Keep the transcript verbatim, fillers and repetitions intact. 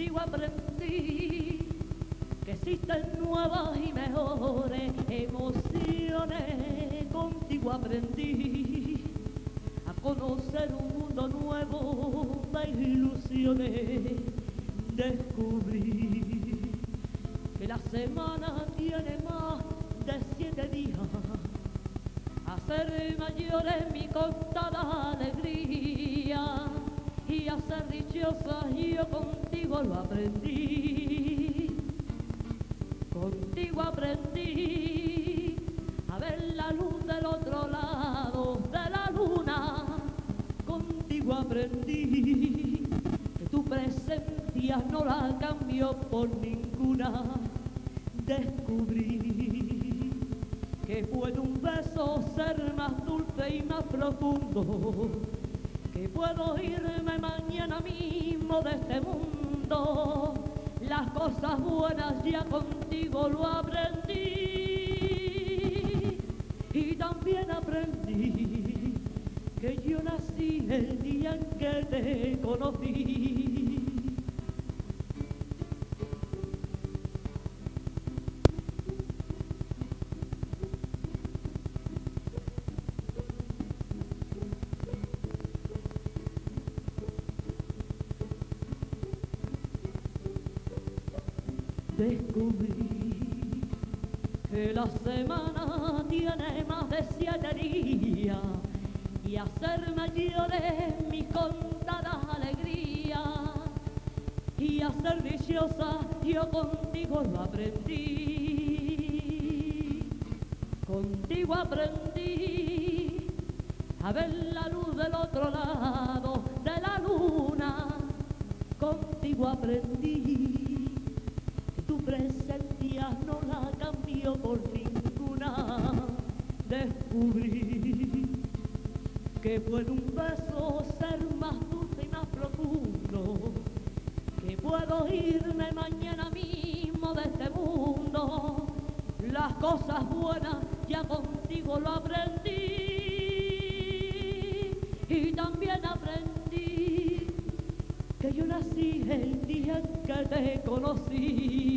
contigo aprendí que existen nuevas y mejores emociones. Contigo aprendí a conocer un mundo nuevo de ilusiones. Descubrí que la semana tiene más de siete días. Hacer mayores mi contada alegría y a ser dichosa yo contigo lo aprendí. Contigo aprendí a ver la luz del otro lado de la luna. Contigo aprendí que tu presencia no la cambio por ninguna. Descubrí que puede un beso ser más dulce y más profundo, que puedo irme mañana mismo de este mundo. Las cosas buenas ya contigo lo aprendí. Y también aprendí que yo nací el día en que te conocí. Descubrí que la semana tiene más de siete días y hacer mayores mis contadas alegrías y a ser dichosa yo contigo lo aprendí. Contigo aprendí a ver la luz del otro lado de la luna. Contigo aprendí tu presencia no la cambio por ninguna. Descubrí que puede un beso ser más dulce y más profundo, que puedo irme mañana mismo de este mundo. Las cosas buenas ya contigo lo aprendí. Y también aprendí que yo nací el día en que te conocí.